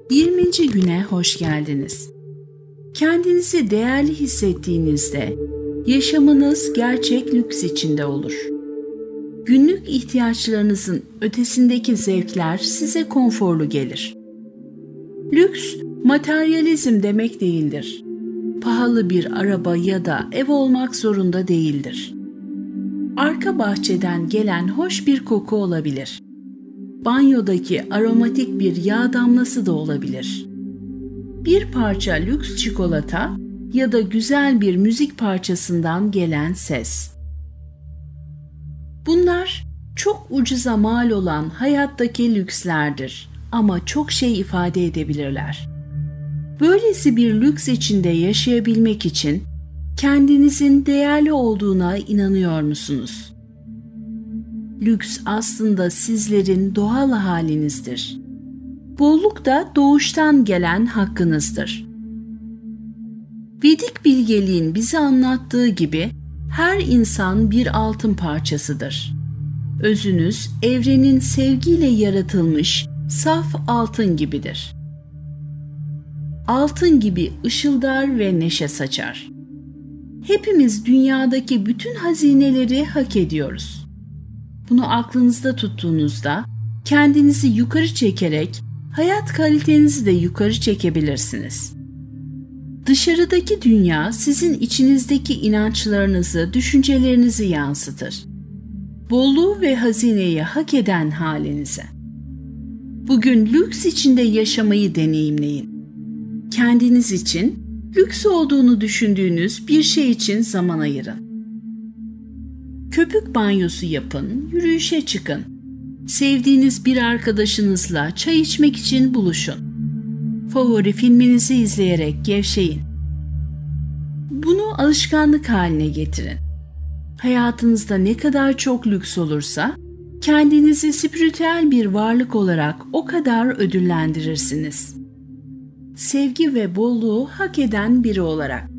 20. güne hoş geldiniz. Kendinizi değerli hissettiğinizde yaşamınız gerçek lüks içinde olur. Günlük ihtiyaçlarınızın ötesindeki zevkler size konforlu gelir. Lüks, materyalizm demek değildir. Pahalı bir araba ya da ev olmak zorunda değildir. Arka bahçeden gelen hoş bir koku olabilir. Banyodaki aromatik bir yağ damlası da olabilir. Bir parça lüks çikolata ya da güzel bir müzik parçasından gelen ses. Bunlar çok ucuza mal olan hayattaki lükslerdir ama çok şey ifade edebilirler. Böylesi bir lüks içinde yaşayabilmek için kendinizin değerli olduğuna inanıyor musunuz? Lüks aslında sizlerin doğal halinizdir. Bolluk da doğuştan gelen hakkınızdır. Vedik bilgeliğin bize anlattığı gibi her insan bir altın parçasıdır. Özünüz evrenin sevgiyle yaratılmış saf altın gibidir. Altın gibi ışıldar ve neşe saçar. Hepimiz dünyadaki bütün hazineleri hak ediyoruz. Bunu aklınızda tuttuğunuzda kendinizi yukarı çekerek hayat kalitenizi de yukarı çekebilirsiniz. Dışarıdaki dünya sizin içinizdeki inançlarınızı, düşüncelerinizi yansıtır. Bolluğu ve hazineyi hak eden halinize. Bugün lüks içinde yaşamayı deneyimleyin. Kendiniz için lüks olduğunu düşündüğünüz bir şey için zaman ayırın. Köpük banyosu yapın, yürüyüşe çıkın. Sevdiğiniz bir arkadaşınızla çay içmek için buluşun. Favori filminizi izleyerek gevşeyin. Bunu alışkanlık haline getirin. Hayatınızda ne kadar çok lüks olursa, kendinizi spiritüel bir varlık olarak o kadar ödüllendirirsiniz. Sevgi ve bolluğu hak eden biri olarak.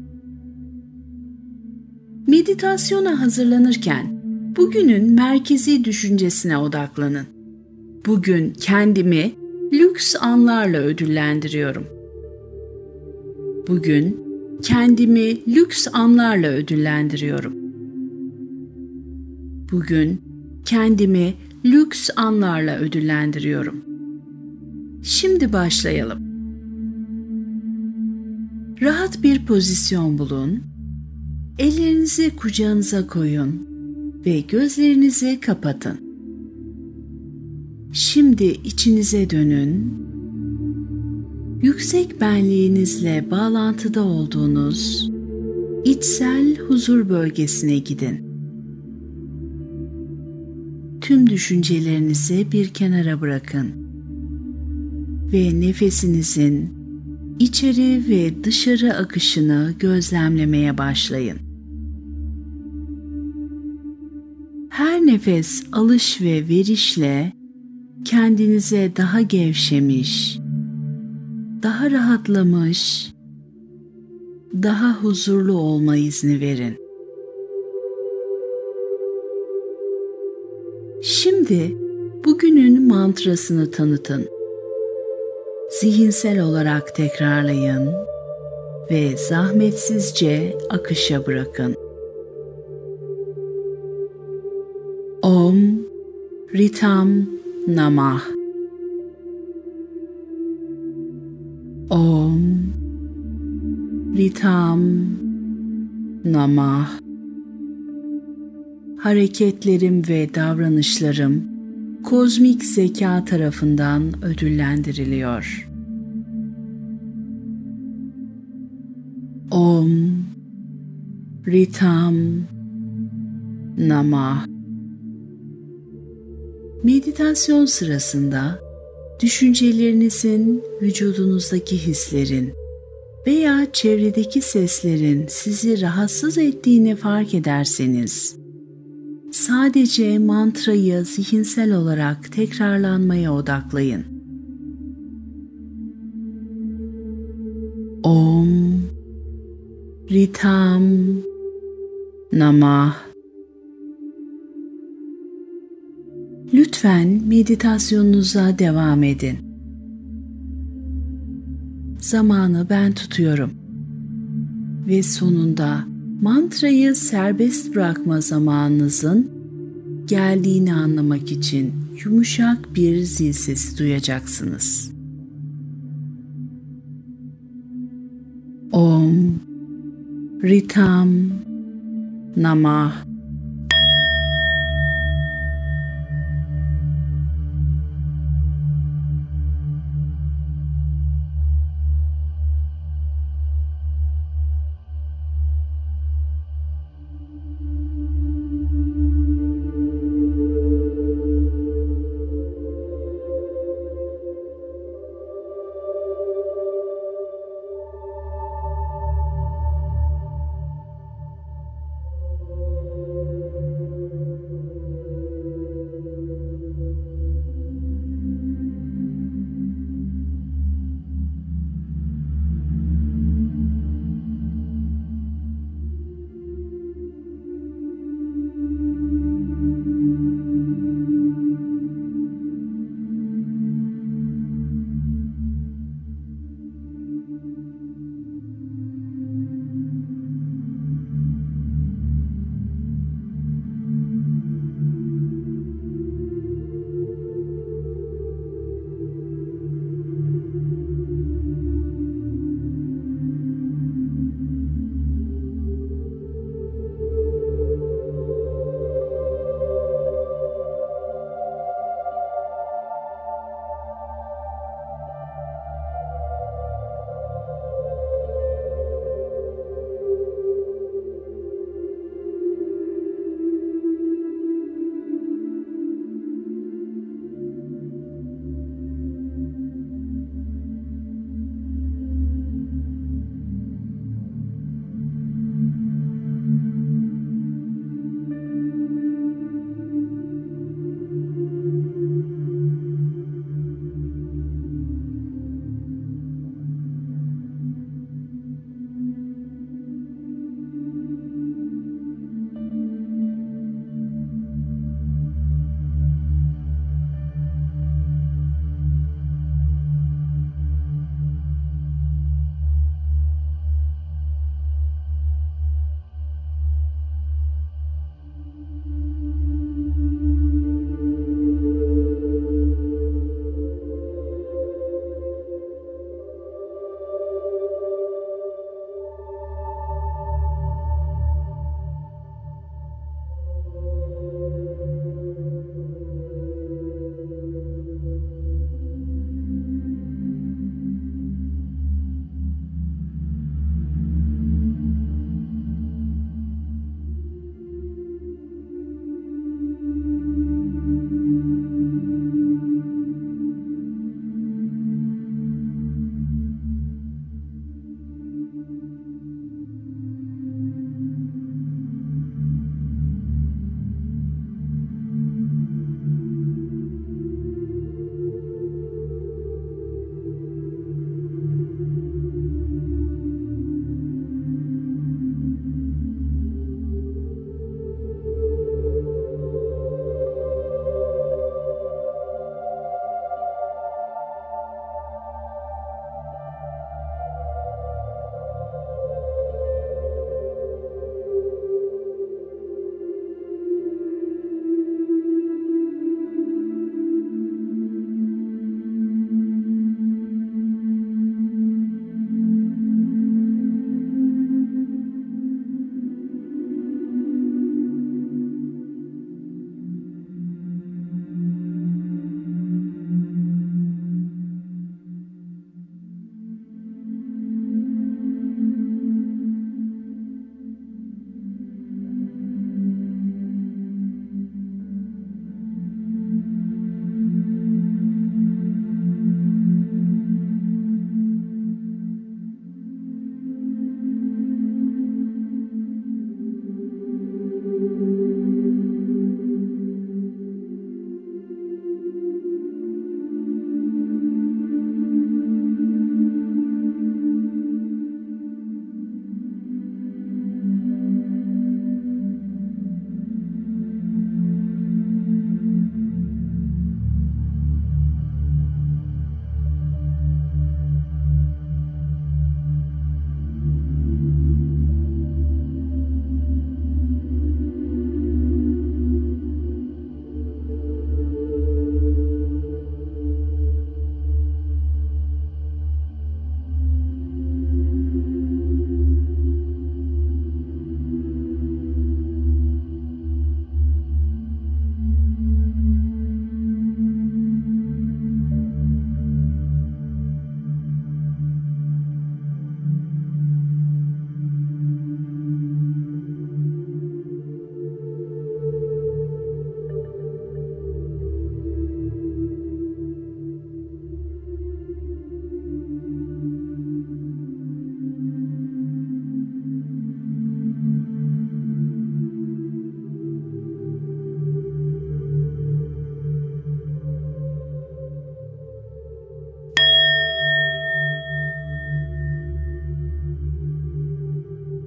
Meditasyona hazırlanırken bugünün merkezi düşüncesine odaklanın. Bugün kendimi lüks anlarla ödüllendiriyorum. Bugün kendimi lüks anlarla ödüllendiriyorum. Bugün kendimi lüks anlarla ödüllendiriyorum. Şimdi başlayalım. Rahat bir pozisyon bulun. Ellerinizi kucağınıza koyun ve gözlerinizi kapatın. Şimdi içinize dönün. Yüksek benliğinizle bağlantıda olduğunuz içsel huzur bölgesine gidin. Tüm düşüncelerinizi bir kenara bırakın ve nefesinizin içeri ve dışarı akışını gözlemlemeye başlayın. Her nefes alış ve verişle kendinize daha gevşemiş, daha rahatlamış, daha huzurlu olma izni verin. Şimdi bugünün mantrasını tanıtın. Zihinsel olarak tekrarlayın ve zahmetsizce akışa bırakın. Om Ritam Namah. Om Ritam Namah. Hareketlerim ve davranışlarım kozmik zeka tarafından ödüllendiriliyor. Om Ritam Namah. Meditasyon sırasında düşüncelerinizin, vücudunuzdaki hislerin veya çevredeki seslerin sizi rahatsız ettiğini fark ederseniz, sadece mantrayı zihinsel olarak tekrarlanmaya odaklayın. Om Ritam Namah. Lütfen meditasyonunuza devam edin. zamanı ben tutuyorum. Ve sonunda mantrayı serbest bırakma zamanınızın geldiğini anlamak için yumuşak bir zil sesi duyacaksınız. Om Ritam Namah.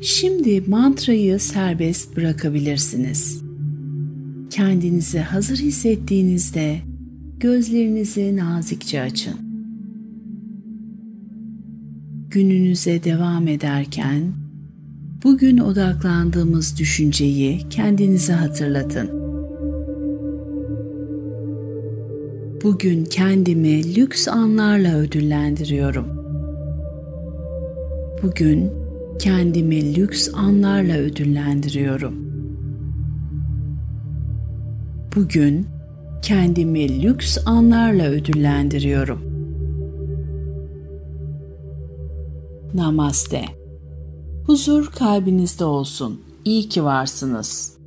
Şimdi mantrayı serbest bırakabilirsiniz. Kendinizi hazır hissettiğinizde gözlerinizi nazikçe açın. Gününüze devam ederken bugün odaklandığımız düşünceyi kendinize hatırlatın. Bugün kendimi lüks anlarla ödüllendiriyorum. Bugün kendimi lüks anlarla ödüllendiriyorum. Bugün kendimi lüks anlarla ödüllendiriyorum. Namaste. Huzur kalbinizde olsun. İyi ki varsınız.